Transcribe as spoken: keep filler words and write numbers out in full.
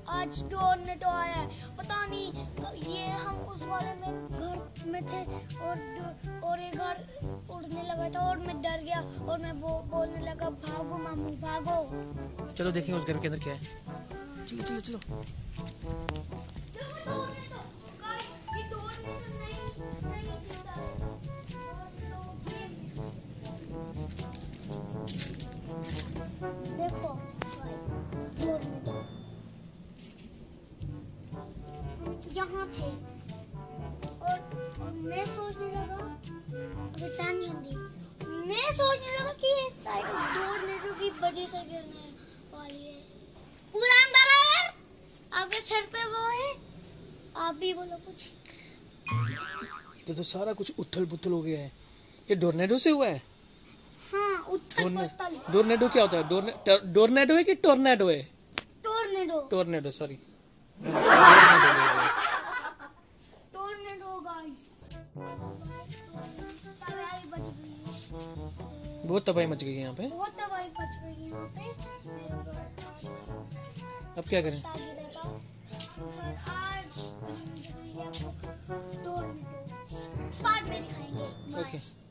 आज टोर्नेडो आया है। पता नहीं, ये हम उस वाले में घर में थे और और ये घर उड़ने लगा था और मैं डर गया और मैं बो, बोलने लगा भागो मामू भागो। चलो देखेंगे उस घर के अंदर क्या है। चलो चलो चलो। देखो यहाँ थे और, और मैं सोचने लगा, अभी टेंशन थी, मैं सोचने लगा कि ये साइड टोर्नेडो की वजह से गिरने वाली है। पूरा अंदर है यार, आपके सर पे वो है, आप भी बोलो कुछ। इधर तो सारा कुछ उथल पुथल हो गया है। ये टोर्नेडो से हुआ है? हाँ, उथल पुथल। टोर्नेडो क्या होता है? टोर्नेडो है कि टोर्नेडो है? Tornado. Tornado sorry. Tornado guys. तबाही मच गई है। बहुत तबाही मच गई है यहाँ पे। बहुत तबाही मच गई है यहाँ पे। अब क्या करें? आज टोर्नेडो बाद में दिखाएंगे। ओके।